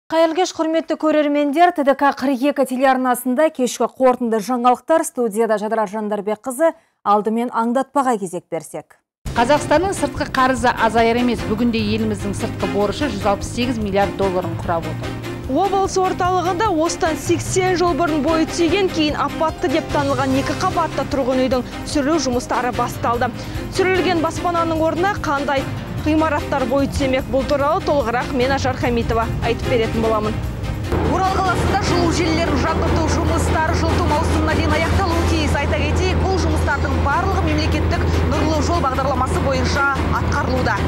Қайырлы кеш, құрметті көрермендер, ТДК 42 телеарнасында кешкі қорытынды жаңалықтар, студияда Жадыра Жандарбекқызы, алдымен аңдатпаға кезек берсек. Қазақстанның сыртқы қарызы азайар емес, бүгінде еліміздің сыртқы борышы 168 миллиард долларын құрап отыр. Облыс орталығында осыдан 80 жыл бұрын бой түзеген, кейін апатты деп танылған 2 қабатты тұрғын үйдің түсірілу жұмыстары басталды. Түсірілген баспананың орнына қандай ғимараттар бой түземек, бұл туралы толығырақ мен Ажар Хамитова айтып беретін боламын. Орал қаласында жылу желілерін жаңғырту жұмыстары жылыту маусымына дейін аяқталуы тиіс. Айта кетейік, бұл жұмыстардың барлығы мемлекеттік нұрлы жол бағдарламасы бойынша атқарылуда.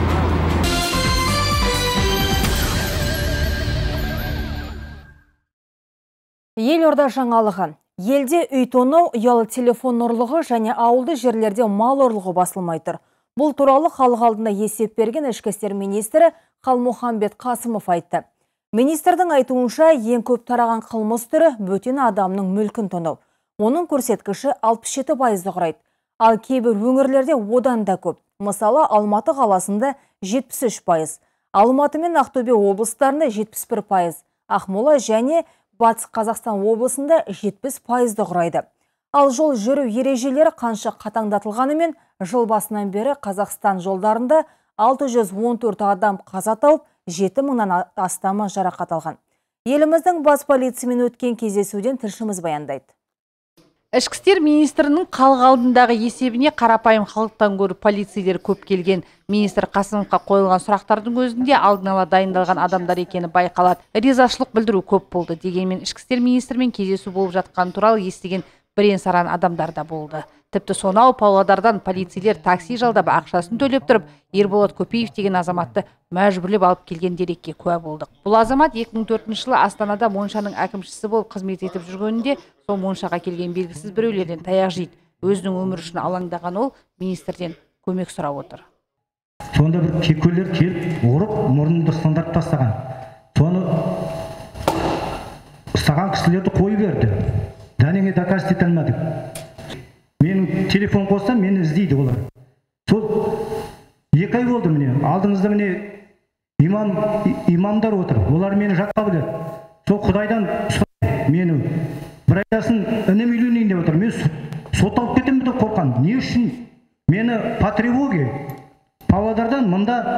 Елорда жаңалығы. Елде үй тонау, ұялы телефон ұрлығы және ауылды жерлерде мал ұрлығы басылмай тұр. Бұл туралы халық алдында есеп берген ішкі істер министрі Қалмұханбет Қасымов айтты. Министрдің айтуынша ең көп тараған қылмыс түрі бөтен адамның мүлкін тонау. Оның көрсеткіші 67%-ды құрайды. Ал кейбір өңірлерде одан да көп. Мысалы, Алматы қаласында 73%, Алматы мен Ақтөбе облыстарында 71%, Ақмола және Батыс Қазақстан облысында 70%-ды құрайды. Ал жол жүру ережелері қанша қатаңдатылғанымен, жыл басынан бері Қазақстан жолдарында 614 адам қаза тауып, 7 мыңнан астамы жарақат алған. Еліміздің бас полициямен өткен кездесуден тілшіміз баяндайды. Ішкі істер министрінің халық алдындағы есебіне қарапайым халықтан гөрі полицейлер көп келген. Министр Қасымовқа қойылған сұрақтардың өзінде алдын ала дайындалған адамдар екені байқалады. Ризашылық білдіру көп болды. Дегенмен ішкі істер министрімен кездесу болып жатқан туралы естіген бірен-саран адамдар да болды. Тіпті сонау Павлодардан полицейлер такси жалдап ақшасын төлеп тұрып, Ерболат Көпеев деген азаматты мәжбүрлеп алып келген дерекке куә болдық. Бұл азамат 2004 жылы Астанада моншаның әкімшісі болып қызмет етіп жүргенінде, сол моншаға келген белгісіз біреулерден таяқ жейді. Өзінің өмірі үшін алаңдаған ол министрден көмек сұрап отыр. Сонда бір кекөлер келіп, ұрып, мұрнымды стандарт тастаған. Соны ұстаған кісілерді қойып берді. Дәнеңе доказать ете алмадым. Менің телефон қоссам, мені іздейді олар. Сол 2 ай болды міне. Алдыңызда міне имамдар отыр. Олар мені жатқа біледі. Сол Құдайдан мені бір айдасын інім үйленейін деп отыр. Мен сотталып кетемін деп қорқам. Не үшін? Мені по тревоге Павлодардан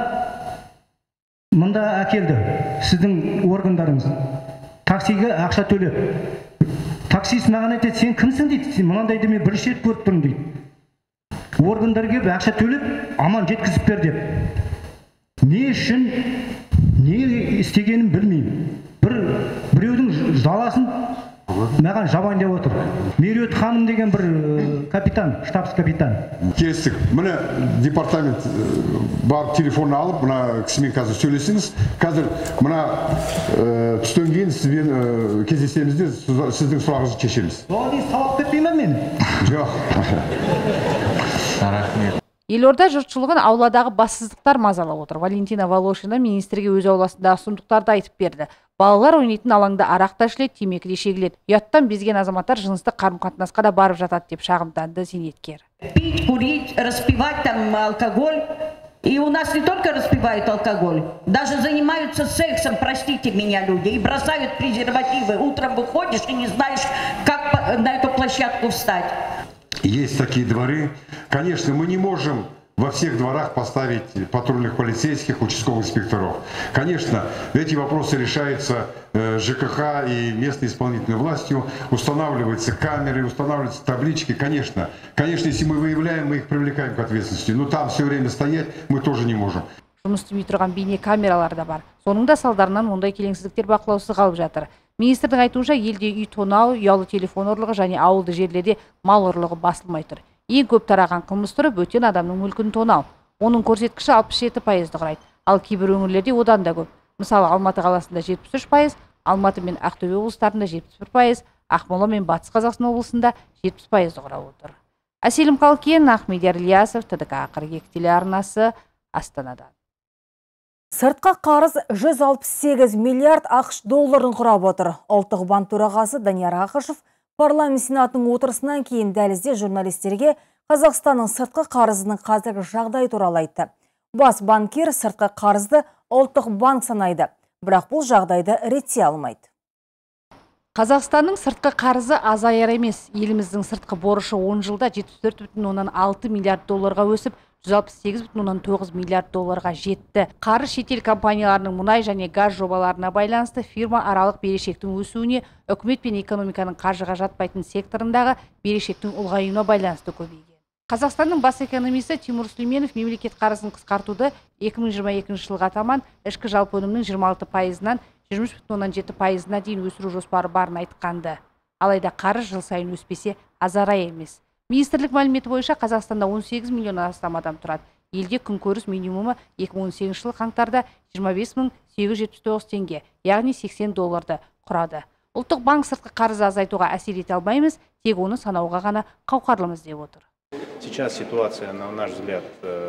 мында әкелді. Сіздің органдарыңыз. Таксиге ақша төлеп. Таксист маған айтады, сен кімсің дейді, сен мынандайды мен бірінші рет көріп тұрмын дейді. Органдар келіп ақша төлеп, аман жеткізіп бер деп. Не үшін, не істегенін білмеймін. Біреудің жаласын маған жабайын деп отыр. Меруерт ханым деген бір капитан, штабс капитан. Келістік. Міне департамент барып телефонын алып, мына кісімен қазір сөйлесіңіз. Қазір мына түстен кейін сізбен кездесемізде сіздің сұрағыңызды шешеміз. Оған дейін сабақ кетпеймін мен? Жоқ. Рахмет. Елорда жұртшылығын ауладағы бассыздықтар мазалап отыр. Валентина Волошина министрге өз ауласындағы сұмдықтарды айтып берді. Балалар ойнайтын алаңда арақ та ішіледі, темекі де шегіледі. Ұяттан безген азаматтар жыныстық қарым-қатынасқа да барып жатады деп шағымданды зейнеткер. Пить, курить, распивать там алкоголь. И у нас не только распивают алкоголь, даже занимаются сексом, простите меня, люди, и бросают презервативы. Утром выходишь и не знаешь, как на эту площадку встать. Есть такие дворы. Конечно, мы не можем во всех дворах поставить патрульных полицейских, участковых инспекторов. Конечно, эти вопросы решаются ЖКХ и местной исполнительной властью. Устанавливаются камеры, устанавливаются таблички. Конечно, если мы выявляем, мы их привлекаем к ответственности. Но там все время стоять мы тоже не можем. Жұмыс істемей тұрған бейне камералар да бар. Соның да салдарынан ондай келеңсіздіктер бақылаусыз қалып жатыр. Министрдің айтуынша елде үй тонау, ұялы телефон ұрлығы және ауылды жерлерде мал ұрлығы басылмай тұр. Ең көп тараған қылмыс түрі бөтен адамның мүлкін тонау. Оның көрсеткіші 67%-ды құрайды. Ал кейбір өңірлерде одан да көп. Мысалы, Алматы қаласында 73%, Алматы мен Ақтөбе облыстарында 71%, Ақмола мен Батыс Қазақстан облысында 70%-ды құрап отыр. Әселім Қалкен, Ахмедияр Ильясов, ТДК 42 телеарнасы, Астанадан. Сыртқы қарыз 168 миллиард ақш долларын құрап отыр. Ұлттық банк төрағасы Данияр Ақышев парламент сенатының отырысынан кейін дәлізде журналистерге Қазақстанның сыртқы қарызының қазіргі жағдай туралы айтты. Бас банкир сыртқы қарызды ұлттық банк санайды. бірақ бұл жағдайды реттей алмайды. Қазақстанның сыртқы қарызы азаяр емес. Еліміздің сыртқы борышы 10 жылда 74,6 миллиард долларға өсіп, 168,9 миллиард долларға жетті. Қарыз шетел компанияларының мұнай және газ жобаларына байланысты фирма аралық берешектің өсуіне, үкімет пен экономиканың қаржыға жатпайтын секторындағы берешектің ұлғаюына байланысты көбейген. Қазақстанның бас экономисті Тимур Сүлейменов мемлекет қарызын қысқартуды 2022 жылға таман ішкі жалпы өнімнің 26%-нан 23,7%-на дейін өсіру жоспары барын айтқанды. Алайда қарыз жыл сайын өспесе азарай емес. Министрлік мәліметі бойынша Қазақстанда 18 миллион астам адам тұрады. Елде күнкөріс минимумы 2018 жылы қаңтарда 25.879 теңге, яғни $80 құрады. Ұлттық банк сыртқы қарызды азайтуға әсер ете алмаймыз, тек оны санауға ғана қауқарлымыз деп отыр. Сейчас ситуация, на наш взгляд,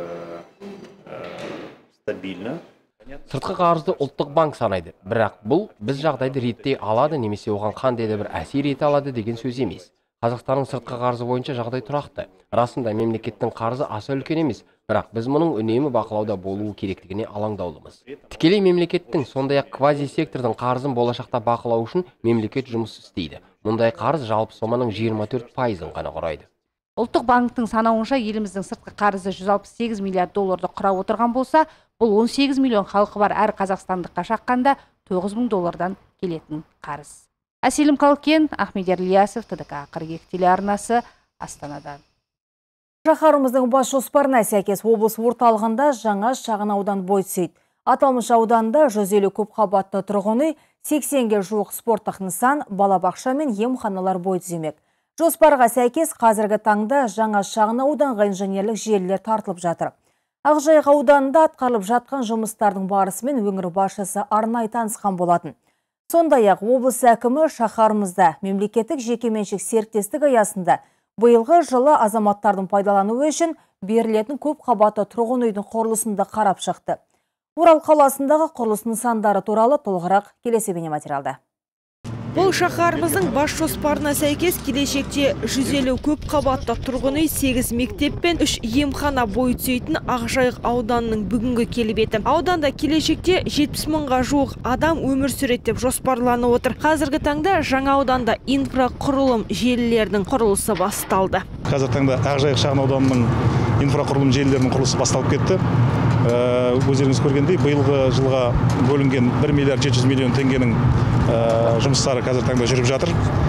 стабильна. Сыртқы қарызды ұлттық банк санайды, бірақ бұл біз жағдайды реттей алады немесе оған қандай да бір әсер ете алады деген сөз емес. Қазақстанның сыртқы қарызы бойынша жағдай тұрақты. Расында мемлекеттің қарызы аса үлкен емес, бірақ біз мұның үнемі бақылауда болуы керектігіне алаңдаулымыз. Тікелей мемлекеттің, сондай-ақ квази сектордың қарызын болашақта бақылау үшін мемлекет жұмыс істейді. Мұндай қарыз жалпы соманың 24%-ын ғана құрайды. Ұлттық банктың санауынша еліміздің сыртқы қарызы 168 миллиард долларды құрап отырған болса, бұл 18 миллион халқы бар әр қазақстандыққа шаққанда $9,000 келетін қарыз. Әселім Қалкен, Ахмедияр Ильясов, ТДК 42 телеарнасы, Астанадан. Шаһарымыздың бас жоспарына сәйкес облыс орталығында жаңа шағын аудан бой түзейді. Аталмыш ауданда 150 көпқабатты тұрғын үй, 80-ге жуық спорттық нысан, балабақша мен емханалар бой түземек. Жоспарға сәйкес қазіргі таңда жаңа шағын ауданға инженерлік желілер тартылып жатыр. Ақжайық ауданында атқарылып жатқан жұмыстардың барысымен өңір басшысы арнайы танысқан болатын. Сондай-ақ облыс әкімі шаһарымызда мемлекеттік жекеменшік серіктестік аясында биылғы жылы азаматтардың пайдалануы үшін берілетін көп қабатты тұрғын үйдің құрылысында қарап шықты. Орал қаласындағы құрылыс нысандары туралы толығырақ келесі бейнематериалда. Бұл шаһарымыздың бас жоспарына сәйкес келешекте 150 көп қабатты тұрғын үй, 8 мектеп пен 3 емхана бой түзейтін Ақжайық ауданының бүгінгі келбеті. Ауданда келешекте 70 мыңға жуық адам өмір сүреді деп жоспарланып отыр. Қазіргі таңда жаңа ауданда инфрақұрылым желілерінің құрылысы басталды. Қазіргі таңда Ақжайық шағын ауданының инфрақұрылым желілерінің құрылысы басталып кетті. Өздеріңіз көргендей, биылғы жылға бөлінген 1 миллиард 700 миллион теңгенің жұмыстары қазір таңда жүріп жатыр.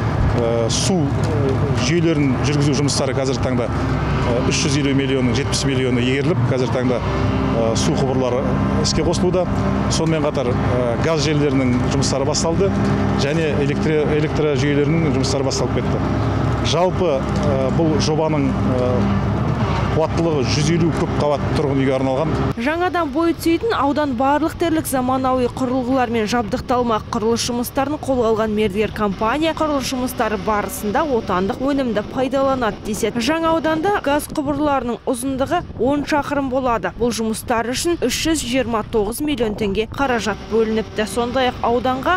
Су жүйелерін жүргізу жұмыстары қазір таңда 350 миллионның 70 миллионы егеріліп, қазір таңда су құбырлары іске қосылуда. Сонымен қатар газ желілерінің жұмыстары басталды және электро жүйелерінің жұмыстары басталып кетті. Жалпы бұл жобаның қуаттылығы 150 көп қабатты тұрғын үйге арналған. Жаңадан бой түзейтін аудан барлық дерлік заманауи құрылғылармен жабдықталмақ. Құрылыс жұмыстарын қолға алған мердігер компания құрылыс жұмыстары барысында отандық өнімді пайдаланады деседі. Жаңа ауданда газ құбырларының ұзындығы 10 шақырым болады. Бұл жұмыстар үшін 329 миллион теңге қаражат бөлініпті. Сондай-ақ ауданға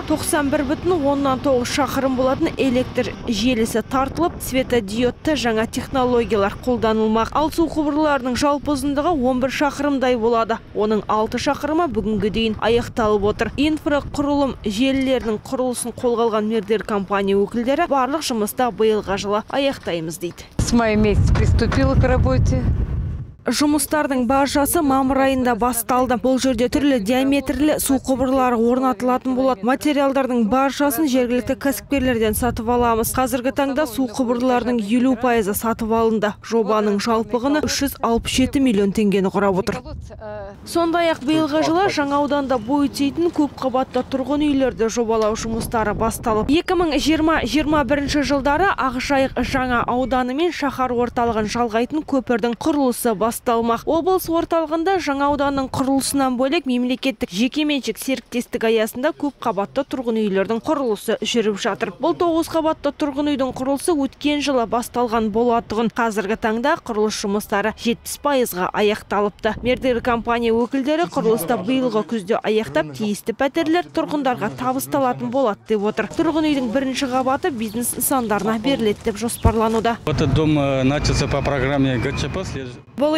91,9 шақырым болатын электр желісі тартылып, светодиодты жаңа технологиялар қолданылмақ. Ал су құбырларының жалпы ұзындығы 11 шақырымдай болады. Оның 6 шақырымы бүгінгі дейін аяқталып отыр. Инфрақұрылым желілерінің құрылысын қолға алған мердігер компания өкілдері барлық жұмыста биылғы жылы аяқтаймыз дейді. С мая месяца приступила к работе. Жұмыстардың баршасы мамыр айында басталды. Бұл жерде түрлі диаметрлі су құбырлары орнатылатын болады. Материалдардың баршасын жергілікті кәсіпкерлерден сатып аламыз. Қазіргі таңда су құбырларының 50% сатып алынды. Жобаның жалпы құны 367 миллион теңгені құрап отыр. Сондай-ақ биылғы жылы жаңа ауданда бой түзейтін көп қабатты тұрғын үйлерді жобалау жұмыстары басталып, 2020-21 жылдары Ақжайық жаңа ауданы мен шаһар орталығын жалғайтын көпірдің құрылысы басталмақ. Облыс орталығында жаңа ауданның құрылысынан бөлек мемлекеттік жекеменшік серіктестік аясында көп қабатты тұрғын үйлердің құрылысы жүріп жатыр. Бұл 9 қабатты тұрғын үйдің құрылысы өткен жылы басталған болатұғын. Қазіргі таңда құрылыс жұмыстары 70%-ға аяқталыпты. Мердігер компания өкілдері құрылыста биылғы күзде аяқтап, тиісті пәтерлер тұрғындарға табысталатын болады деп отыр. Тұрғын үйдің бірінші қабаты бизнес нысандарына беріледі деп жоспарлануда. Этот дом начался по программе ГЧП. Бұл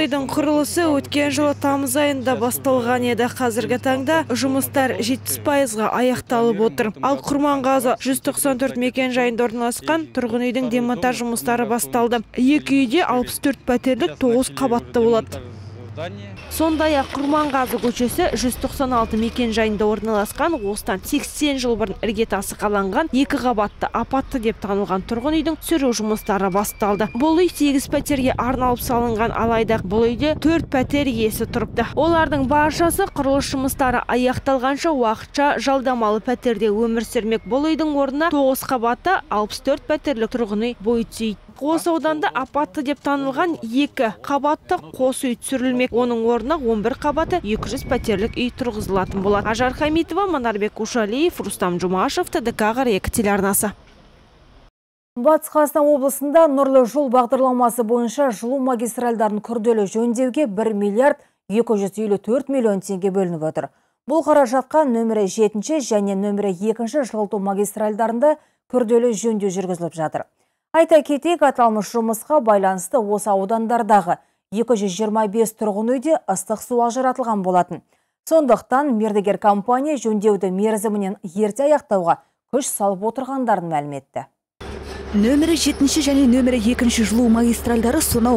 үйдің құрылысы өткен жылы тамыз айында басталған еді. Қазіргі таңда жұмыстар 70%-ға аяқталып отыр. Ал Құрманғазы 194 мекен жайында орналасқан тұрғын үйдің демонтаж жұмыстары басталды. Екі үйде 64 пәтерлік 9 қабатты болады. Сондай-ақ Құрманғазы көшесі 196 мекен жайында орналасқан, осыдан 80 жыл бұрын іргетасы қаланған 2 қабатты апатты деп танылған тұрғын үйдің сүру жұмыстары басталды. Бұл үй 8 пәтерге арналып салынған, алайда бұл үйде 4 пәтер иесі тұрыпты. Олардың баршасы құрылыс жұмыстары аяқталғанша уақытша жалдамалы пәтерде өмір сүрмек. Бұл үйдің орнына 9 қабатты 64 пәтерлік тұрғын үй бой түзейді. Қос ауданда апатты деп танылған 2 қабатты қос үй түсірілмек. Оның орнына 11 қабатты 200 пәтерлік үй тұрғызылатын болады. Ажар Хамитова, Манарбек Кушалиев, Рустам Жумашев, ТДК 42 телеарнасы. Батыс Қазақстан облысында Нұрлы жол бағдарламасы бойынша жылу магистральдарын күрделі жөндеуге 1 миллиард 254 миллион теңге бөлініп отыр. Бұл қаражатқа нөмірі 7 және нөмірі 2 жылыту магистральдарында күрделі жөндеу жүргізіліп жатыр. Айта кетейік, аталмыш жұмысқа байланысты осы аудандардағы 225 тұрғын үйде ыстық су ажыратылған болатын. Сондықтан мердігер компания жөндеуді мерзімінен ерте аяқтауға күш салып отырғандарын мәлім етті. Нөмірі 7 және нөмірі 2 жылу магистральдары сонау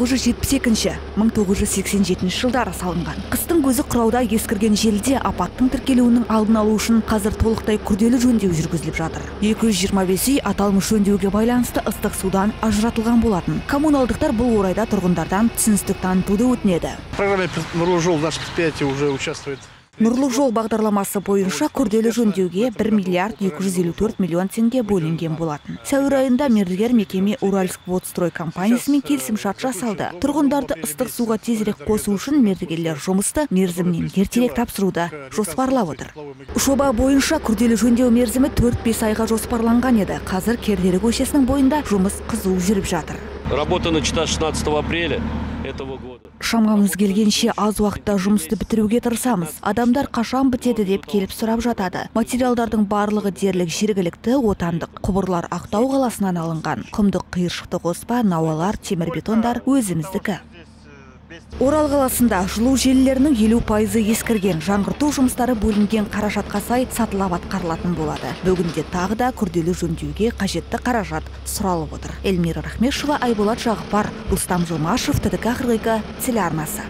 1972-1987 жылдары салынған. Қыстың көзі қырауда ескірген желіде апаттың тіркелуінің алдын алу үшін қазір толықтай күрделі жөндеу жүргізіліп жатыр. 225 үй аталмыш жөндеуге байланысты ыстық судан ажыратылған болатын. Коммуналдықтар бұл орайда тұрғындардан түсіністік танытуды өтінеді. Программа «Нұрлы жол» наше предприятие уже участвует. Нұрлы жол бағдарламасы бойынша күрделі жөндеуге 1 миллиард 254 миллион теңге бөлінген болатын. Сәуір айында мердігер мекеме Уральскводстрой компаниясымен келісімшарт жасалды. Тұрғындарды ыстық суға тезірек қосу үшін мердігерлер жұмысты мерзімінен ертерек тапсыруды жоспарлап отыр. Жоба бойынша күрделі жөндеу мерзімі 4-5 айға жоспарланған еді. Қазір Кердері көшесінің бойында жұмыс қызу жүріп жатыр. Работа начата 16 апреля этого года. Шамамыз келгенше аз уақытта жұмысты бітіруге тырысамыз. Адамдар қашан бітеді деп келіп сұрап жатады. Материалдардың барлығы дерлік жергілікті, отандық. Құбырлар Ақтау қаласынан алынған. Құмдық қиыршықты қоспа, науалар, темірбетондар өзіміздікі. Орал қаласында жылу желілерінің 50% ескірген. Жаңғырту жұмыстары бөлінген қаражатқа сай сатылап атқарылатын болады. Бүгінде тағы да күрделі жөндеуге қажетті қаражат сұралып отыр. Эльмира Рахмешева, Айболат Жағыпар, Рустам Жумашев, ТДК 42 телеарнасы.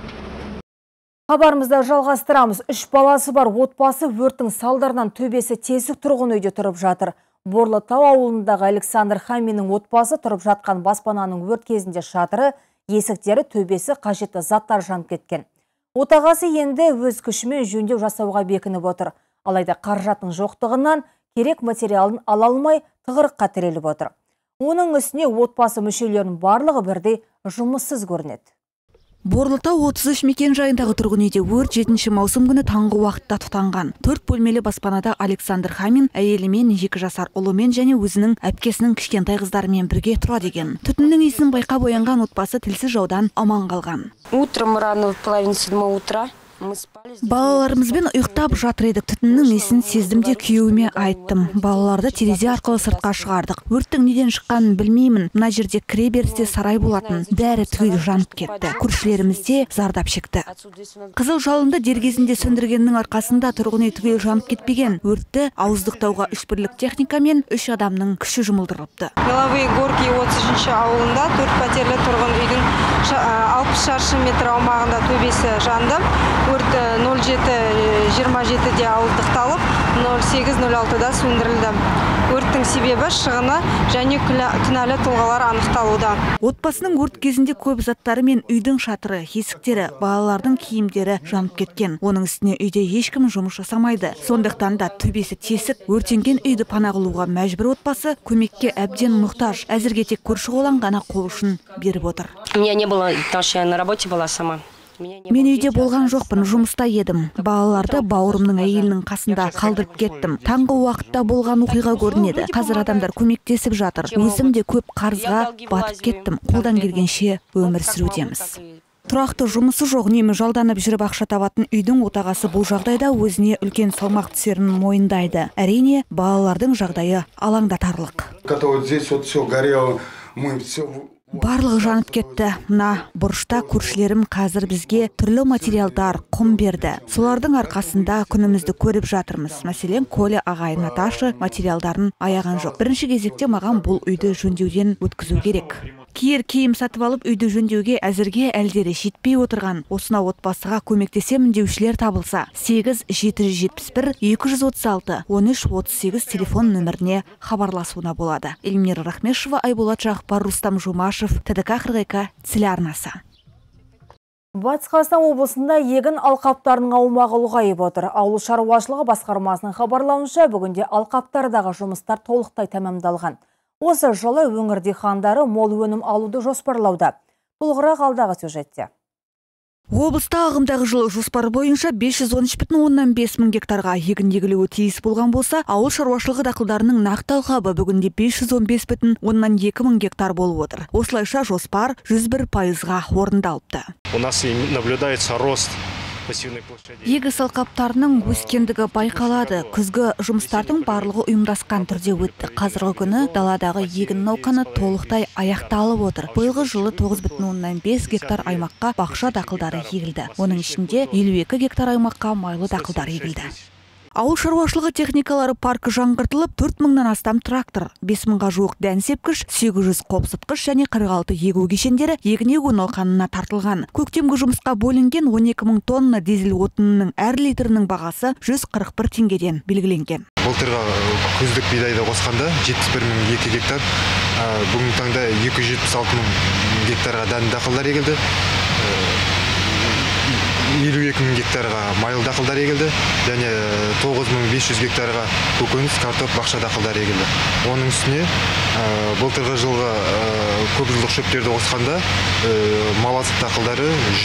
Хабарымызда жалғастырамыз. 3 баласы бар отбасы өрттің салдарынан төбесі тесік тұрғын үйде тұрып жатыр. Борлытау ауылындағы Александр Хаминнің отбасы тұрып жатқан баспананың өрт кезінде шатыры, есіктері, төбесі қажетті заттар жанып кеткен. Отағасы енді өз күшімен жөндеу жасауға бекініп отыр. Алайда қаражаттың жоқтығынан керек материалын ала алмай тығырыққа тіреліп отыр. Оның үстіне отбасы мүшелерінің барлығы бірдей жұмыссыз көрінеді. Борлытау 33 мекен жайындағы тұрғын үйде өрт 7 маусым күні таңғы уақытта тұтанған. 4 бөлмелі баспанада Александр Хамин әйелімен 2 жасар ұлымен және өзінің әпкесінің кішкентай қыздарымен бірге тұрады екен. Түтіннің иісін байқап оянған отбасы тілсіз жаудан аман қалған. Утром рано в половине 7 утра Балаларымызбен ұйықтап жатыр едік. Түтіннің иісін сездім де күйеуіме айттым. Балаларды терезе арқылы сыртқа шығардық. Өрттің неден шыққанын білмеймін. Мына жерде кіре берісте сарай болатын. Бәрі түгел жанып кетті. Көршілеріміз де зардап шекті. Қызыл жалынды дер кезінде сөндіргеннің арқасында тұрғын үй түгел жанып кетпеген. Өртті ауыздықтауға 3 бірлік техника мен 3 адамның күші жұмылдырылыпты. Меловые горки 30 ауылында 4 пәтерлі тұрғын үйдің 60 шаршы метр аумағында төбесі жанды. Өрт 07:27-де ауыздықталып, 08:06-да сөндірілді. Өрттің себебі, шығыны және кінәлі тұлғалар анықталуда. Отбасының өрт кезінде көп заттары мен үйдің шатыры, есіктері, балалардың киімдері жанып кеткен. Оның үстіне үйде ешкім жұмыс жасамайды. Сондықтан да төбесі тесік, өртенген үйді пана қылуға мәжбүр отбасы көмекке әбден мұқтаж. Әзірге тек көрші қолаң ғана қол ұшын беріп отыр. У меня не было, потому что я на работе была сама. Мен үйде болған жоқпын, жұмыста едім. Балаларды бауырымның әйелінің қасында қалдырып кеттім. Таңғы уақытта болған оқиға көрінеді. Қазір адамдар көмектесіп жатыр. Өзім де көп қарызға батып кеттім. Қолдан келгенше өмір сүрудеміз. Тұрақты жұмысы жоқ, немі жалданып жүріп ақша табатын үйдің отағасы бұл жағдайда өзіне үлкен салмақ түсерін мойындайды. Әрине, балалардың жағдайы алаңдатарлық. Барлығы жанып кетті. Мына бұрышта көршілерім қазір бізге түрлі материалдар, құм берді. Солардың арқасында күнімізді көріп жатырмыз. Мәселен, Коля ағайын Наташа материалдарын аяған жоқ. Бірінші кезекте маған бұл үйді жөндеуден өткізу керек. Киер киім сатып алып үйді жөндеуге әзірге әлдері жетпей отырған. Осына отбасыға көмектесемін деушілер табылса, 8-771-236-13-38 телефон нөміріне хабарласуына болады. Эльмира Рахмешева, Айболат Жақпар, Рустам Жумашев, ТДК 42 телеарнасы. Батыс Қазақстан облысында егін алқаптарының аумағы ұлғайып отыр. Ауыл шаруашылығы басқармасының хабарлауынша, бүгінде алқаптардағы жұмыстар толықтай тәмамдалған. Осы жылы өңір диқандары мол өнім алуды жоспарлауда. Толығырақ алдағы сюжетте. Облыста ағымдағы жылы жоспар бойынша 513,5 мың гектарға егін егілуі тиіс болған болса, ауыл шаруашылығы дақылдарының нақты алқабы бүгінде 515,2 мың гектар болып отыр. Осылайша жоспар 101%-ға орындалыпты. У нас наблюдается рост пассивной площади. Егіс алқаптарының өскендігі байқалады. Күзгі жұмыстардың барлығы ұйымдасқан түрде өтті. Қазіргі күні даладағы егін науқаны толықтай аяқталып отыр. Биылғы жылы 9,5 гектар аймаққа бақша дақылдары егілді. Оның ішінде 52 гектар аймаққа майлы дақылдар егілді. Ауыл шаруашылығы техникалары паркі жаңғыртылып, 4 мыңнан астам трактор, 5 мыңға жуық дән сепкіш, 800 қопсытқыш және 46 егу кешендері егін егу науқанына тартылған. Көктемгі жұмысқа бөлінген 12 мың тонна дизель отынының әр литрінің бағасы 141 теңгеден белгіленген. Былтырғы күздік бидайды қосқанда 71,002 гектар, бүгінгі таңда 276 мың гектарға дән дақылдар егілді. 52 мың гектарға майлы дақылдар егілді, және 9500 гектарға көкөніс, картоп, бақша дақылдар егілді. Оның үстіне былтырғы жылғы көпжылдық шөптерді қосқанда мал азық дақылдары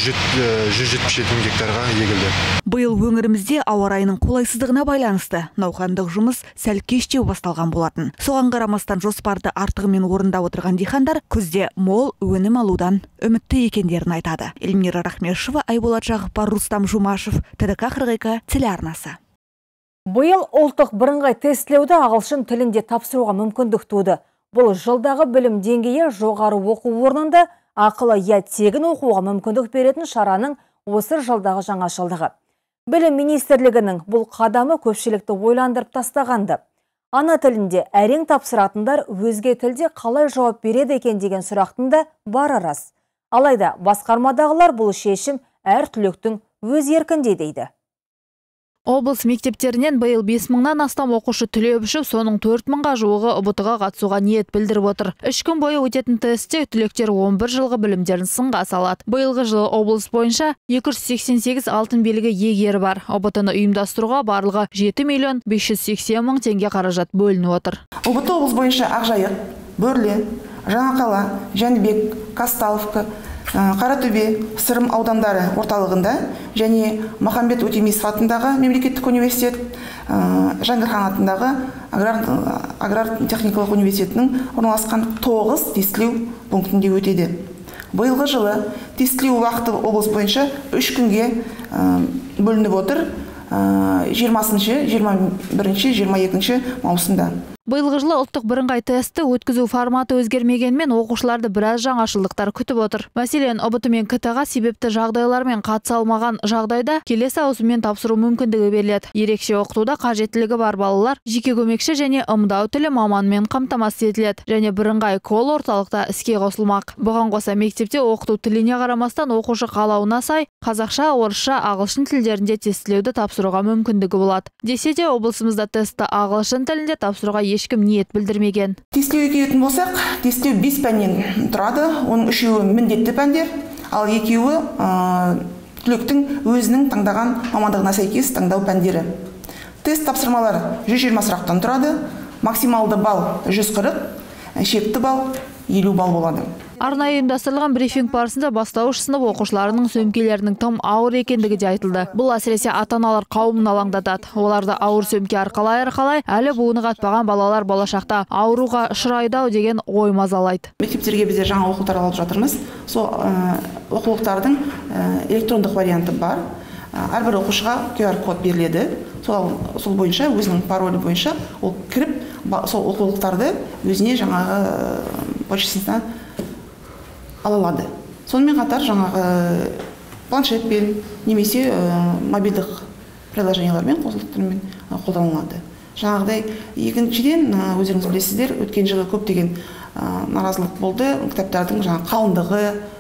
177 мың гектарға егілді. Биыл өңірімізде ауа райының қолайсыздығына байланысты науқандық жұмыс сәл кештеу басталған болатын. Соған қарамастан жоспарды артығымен орындап отырған диқандар күзде мол өнім алудан үмітті екендерін айтады. Эльмира Рахмешева, Айболат Жақпар, Рустам Жумашев, ТДК 42 телеарнасы. Биыл ұлттық бірыңғай тестілеуді ағылшын тілінде тапсыруға мүмкіндік туды. Бұл жылдағы білім деңгейі жоғары оқу орнында ақылы я тегін оқуға мүмкіндік беретін шараның осы жылдағы жаңашылдығы. Білім министрлігінің бұл қадамы көпшілікті ойландырып тастағанды. Ана тілінде әрең тапсыратындар өзге тілде қалай жауап береді екен деген сұрақтың да бары рас. Алайда басқармадағылар бұл шешім әр түлектің өз еркінде дейді. Облыс мектептерінен биыл 5 мыңнан астам оқушы түлеп үшіп, соның 4 мыңға жуығы ұбт-ға қатысуға ниет білдіріп отыр. 3 күн бойы өтетін тестте түлектер 11 жылғы білімдерін сынға салады. Биылғы жылы облыс бойынша 288 алтын белгі егері бар. ұбт-ны ұйымдастыруға барлығы 7 миллион 580 мың теңге қаражат бөлініп отыр. ұбт облыс бойынша Ақжайық, Бөрле, Жаңақала, Жәнібек, Казталовка, Қаратөбе, Сырым аудандары орталығында және Махамбет Өтемісов атындағы мемлекеттік университет, Жаңғырхан атындағы аграр-техникалық университетінің орналасқан 9 тестілеу пунктінде өтеді. Биылғы жылы тестілеу уақыты облыс бойынша 3 күнге бөлініп отыр, 20-шы, 21-шы, 22-шы маусымда. Биылғы жылы ұлттық бірыңғай тестті өткізу форматы өзгермегенмен оқушыларды біраз жаңашылдықтар күтіп отыр. Мәселен, ұбт мен КТ-ға себепті жағдайлармен қатыса алмаған жағдайда келесі ауысыммен тапсыру мүмкіндігі беріледі. Ерекше оқытуда қажеттілігі бар балалар жеке көмекші және ымдау тілі маманымен қамтамасыз етіледі, және бірыңғай кол орталықта іске қосылмақ. Бұған қоса мектепте оқыту тіліне қарамастан оқушы қалауына сай қазақша, орысша, ағылшын тілдерінде тестілеуді тапсыруға мүмкіндігі болады. Десе де облысымызда тестті ағылшын тілінде тапсыруға ешкім ниет білдірмеген. Тестілеуге келетін болсақ, тестілеу 5 пәннен тұрады. Оның 3-еуі міндетті пәндер, ал 2-еуі түлектің өзінің таңдаған мамандығына сәйкес таңдау пәндері. Тест тапсырмалары 120 сұрақтан тұрады. Максималды балл 140, шекті балл 50 балл болады. Арнайы ұйымдастырылған брифинг барысында бастауыш сынып оқушыларының сөмкелерінің тым ауыр екендігі де айтылды. Бұл әсіресе ата-аналар қауымын алаңдатады. Оларды ауыр сөмке арқалай әлі буыны қатпаған балалар болашақта ауруға ұшырайды деген ой мазалайды. Мектептерге біздер жаңа оқулықтар алып жатырмыз. Сол оқулықтардың электрондық варианты бар. Әрбір оқушыға QR код беріледі. Сол бойынша өзінің паролі бойынша ол кіріп сол оқулықтарды өзіне жаңағы почтасына ала алады. Сонымен қатар жаңағы планшетпен немесе мобильдік приложениялармен қосылыстармен қолданылады. Жаңағыдай екіншіден өздеріңіз білесіздер, өткен жылы көптеген наразылық болды, кітаптардың қалыңдығы,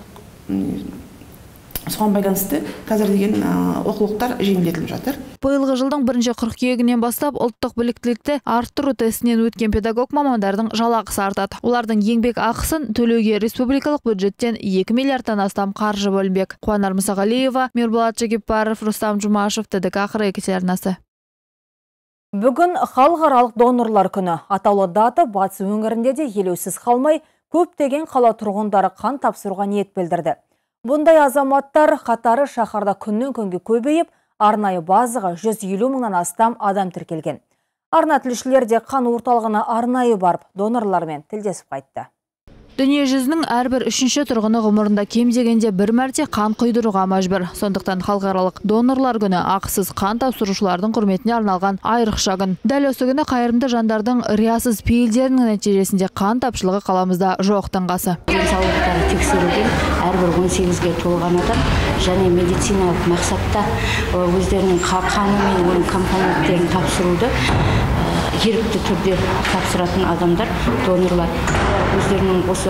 соған байланысты қазір деген оқулықтар жеңілдетіліп жатыр. Биылғы жылдың 1-қыркүйегінен бастап ұлттық біліктілікті арттыру тестінен өткен педагог мамандардың жалақысы артады. Олардың еңбек ақысын төлеуге республикалық бюджеттен 2 миллиардтан астам қаржы бөлінбек. Қуанар Мұсағалиева, Мирболат Жекепбаров, Рустам Жұмашев, ТДК Қырғыз телеарнасы. Бүгін халықаралық донорлар күні. Атаулы дата батыс өңірінде де елеусіз қалмай, көптеген қала тұрғындары қан тапсыруға ниет білдірді. Бұндай азаматтар қатары шаһарда күннен күнге көбейіп, арнайы базаға 150 мыңнан астам адам тіркелген. Арна тілшілер де қан орталығына арнайы барып, донорлармен тілдесіп қайтты. Дүние жүзінің әрбір 3-ші тұрғыны ғұмырында кем дегенде бір мәрте қан құйдыруға мәжбүр. Сондықтан халықаралық донорлар күні ақысыз қан тапсырушылардың құрметіне арналған айрықша күн. Дәл осы күні қайырымды жандардың риясыз пейілдерінің нәтижесінде қан тапшылығы қаламызда жоқтың қасы. Денсаулықтары тексерілген әрбір 18-ге толған адам және медициналық мақсатта өздерінің қаны мен оның компоненттерін тапсыруды ерікті түрде тапсыратын адамдар, донорлар. Өздерінің осы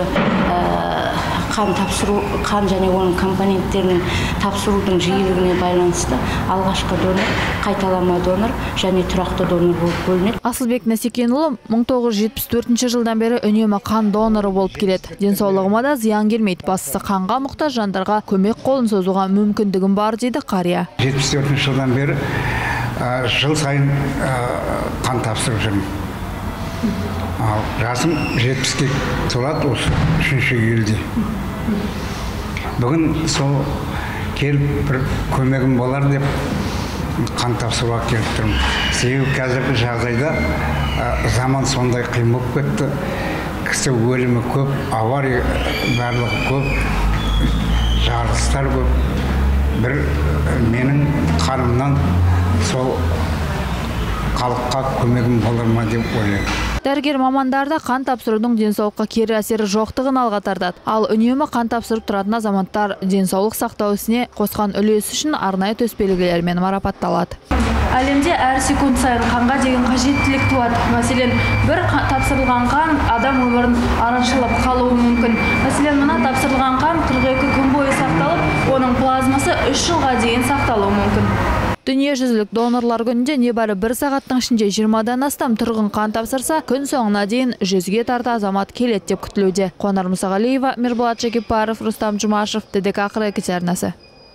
қан және оның компоненттерінің тапсырудың жиілігіне байланысты алғашқы донор, қайталама донор және тұрақты донор болып бөлінеді. Асылбек Насекенұлы 1974 жылдан бері үнемі қан доноры болып келеді. Денсаулығыма да зиян келмейді. Бастысы қанға мұқтаж жандарға көмек қолын созуға мүмкіндігім бар дейді қария. 74 жылдан бері жыл сайын қан тапсырып жүрмін. Ал жасым 70-ке толады осы 3-ші июльде. Бүгін сол келіп бір көмегім болар деп қан тапсыруға келіп тұрмын. Себебі қазіргі жағдайда заман сондай қиын болып кетті. Кісі өлімі көп, авария барлығы көп, жарылыстар көп. Бір менің қанымнан сол халыққа көмегім болар ма деп ойлаймын. Дәрігер мамандарда қан тапсырудың денсаулыққа кері әсері жоқтығын алға тартады. Ал үнемі қан тапсырып тұратын азаматтар денсаулық сақтау ісіне қосқан үлесі үшін арнайы төсбелгілермен марапатталады. Әлемде әр секунд сайын қанға деген қажеттілік туады. Мәселен, бір тапсырылған қан адам өмірін арашылап қалуы мүмкін. Мәселен, мына тапсырылған қан 42 күн бойы сақталып, оның плазмасы 3 жылға дейін сақталуы мүмкін. Дүниежүзілік донорлар күнінде небәрі 1 сағаттың ішінде 20-дан астам тұрғын қан тапсырса, күн соңына дейін 100-ге тарта азамат келеді деп күтілуде. Қуанар Мұсағалиева, Мирболат Жекепбаров, Рустам Жұмашев, ТДК Қырғыз телеарнасы.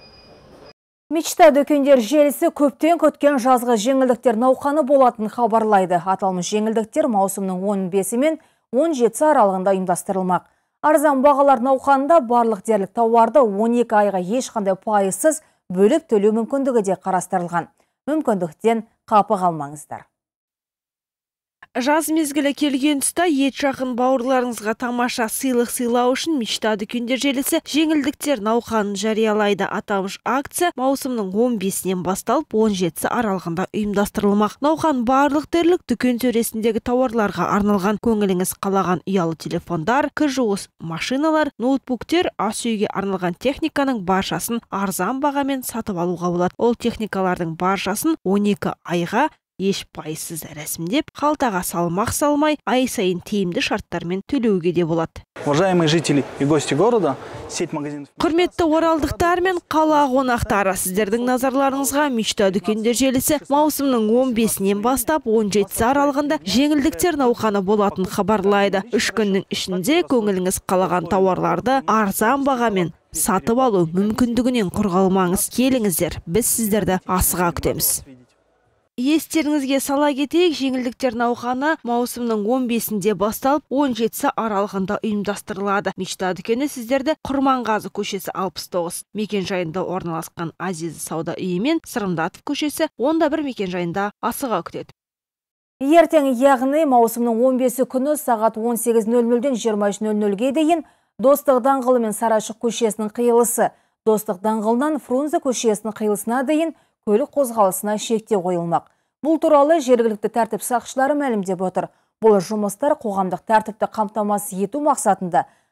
Мечта дүкендер желісі көптен күткен жазғы жеңілдіктер науқаны болатын хабарлайды. Аталмыш жеңілдіктер маусымның 15-і мен 17-сі аралығында ұйымдастырылмақ. Арзан бағалар науқанында барлық дерлік тауарды 12 айға ешқандай пайызсыз бөліп төлеу мүмкіндігі де қарастырылған. Мүмкіндіктен қапы қалмаңыздар. Жаз мезгілі келген тұста ет жақын бауырларыңызға тамаша сыйлық сыйлау үшін Мечта дүкендер желісі жеңілдіктер науқанын жариялайды. Аталмыш акция маусымның 15-нен басталып 17-сі аралығында ұйымдастырылмақ. Науқан барлық дерлік дүкен сөресіндегі тауарларға арналған. Көңіліңіз қалаған ұялы телефондар, кір жуғыш машиналар, ноутбуктер, ас үйге арналған техниканың баршасын арзан бағамен сатып алуға болады. Ол техникалардың баршасын 12 айға еш пайызсыз рәсімдеп, қалтаға салмақ салмай, ай сайын тиімді шарттармен төлеуге де болады. Уважаемые жители и гости города, сеть магазинов. Құрметті оралдықтар мен қала қонақтары, сіздердің назарларыңызға Мечта дүкендер желісі маусымның 15-нен бастап 17-сі аралығында жеңілдіктер науқаны болатын хабарлайды. 3 күннің ішінде көңіліңіз қалаған тауарларды арзан бағамен сатып алу мүмкіндігінен құр қалмаңыз. Келіңіздер, біз сіздерді асыға күтеміз. Естеріңізге сала кетейік, жеңілдіктер науқаны маусымның 15-інде басталып 17-сі аралығында ұйымдастырылады. Мечта дүкені сіздерді Құрманғазы көшесі 69 мекен жайында орналасқан Азизі сауда үйі мен Сырымдатов көшесі 11 мекен жайында асыға күтеді. Ертең, яғни маусымның 15-і күні сағат 18:00-ден 23:00-ге дейін Достық даңғылы мен Сарайшық көшесінің қиылысы, Достық даңғылынан Фрунзе көшесінің қиылысына дейін көлік қозғалысына шектеу қойылмақ. Бұл туралы жергілікті тәртіп сақшылары мәлімдеп отыр. Бұл жұмыстар қоғамдық тәртіпті қамтамасыз ету мақсатында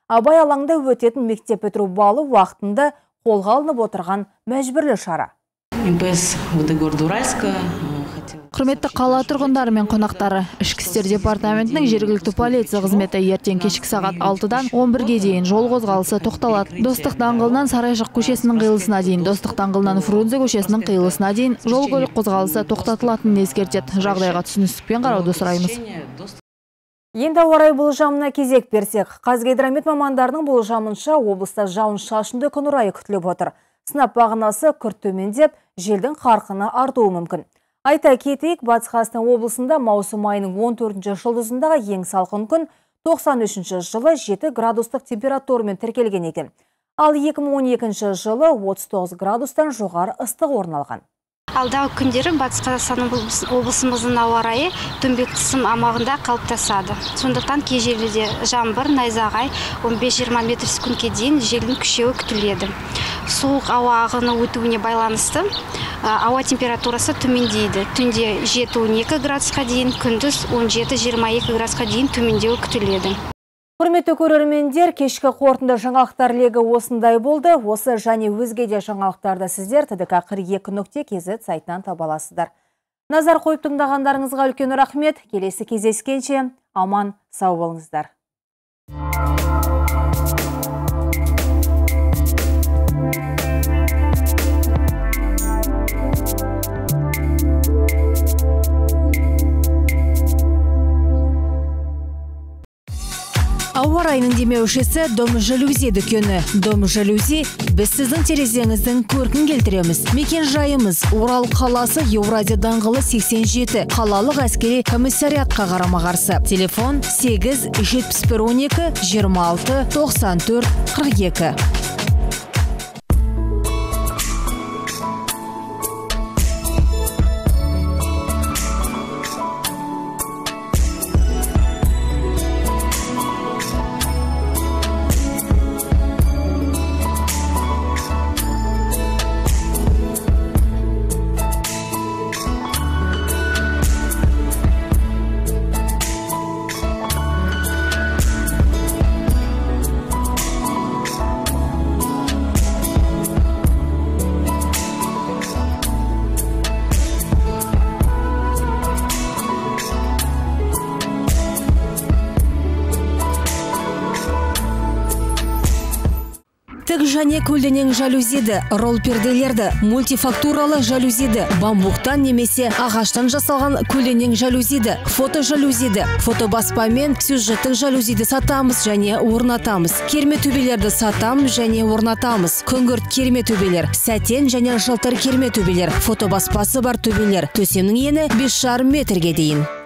Абай алаңда өтетін мектеп бітіру балы уақытында қолға алынып отырған мәжбүрлі шара. МПС города Уральска. Құрметті қала тұрғындары мен қонақтары, Ішкі істер департаментінің жергілікті полиция қызметі ертең кешкі сағат 6-дан 11-ге дейін жол қозғалысы тоқталады. Достық даңғылынан Сарайшық көшесінің қиылысына дейін, Достық даңғылынан Фрунзе көшесінің қиылысына дейін жол көлік қозғалысы тоқтатылатынын ескертеді. Жағдайға түсіністікпен қарауды сұраймыз. Енді ауа райы болжамына кезек берсек, Қазгидромет мамандарының болжамынша облыста жауын-шашынды күн райы күтіліп отыр. Сынап бағанасы күрт төмендеп, желдің қарқыны артуы мүмкін. Айта кетейік, Батыс Қазақстан облысында маусым айының 14-ші жұлдызындағы ең салқын күн 93-ші жылы 7 градустық температурамен тіркелген екен. Ал 2012 жылы 39 градустан жоғары ыстық орын алған. Алдағы күндері Батыс Қазақстан облысымыздың ауа райы төмпек қысым аймағында қалыптасады. Сондықтан кей жерлерде жаңбыр, найзағай 15-20 метр секундке дейін желдің күшеуі күтіледі. Суық ауа ағыны өтуіне байланысты ауа температурасы төмендейді. Түнде 7-12 градусқа дейін, күндіз 17-22 градусқа дейін төмендеуі күтіледі. Құрметті көрермендер, кешкі қорытынды жаңалықтар легі осындай болды. Осы және өзге де жаңалықтарды сіздер tdk42.kz сайтынан таба аласыздар. Назар қойып тыңдағандарыңызға үлкен рахмет. Келесі кездескенше аман сау болыңыздар. Ауа райының демеушісі Дом Жалюзи дүкені. Дом Жалюзи біз сіздің терезеңіздің көркін келтіреміз. Мекен жайымыз Орал қаласы Еуразия даңғылы 87, қалалық әскери комиссариатқа қарама қарсы. Телефон 8 71 12 26 94 42. Тік және көлденең жалюзиді, ролл перделерді, мультифактуралы жалюзиді, бамбуктан немесе ағаштан жасалған көлденең жалюзиді, фото жалюзиді, фотобаспамен сюжеттік жалюзиді сатамыз және орнатамыз. Керме төбелерді сатамыз және орнатамыз. Күңгірт керме төбелер, сәтен және жылтыр керме төбелер, фотобаспасы бар төбелер. Төсемнің ені 5,5 метрге дейін.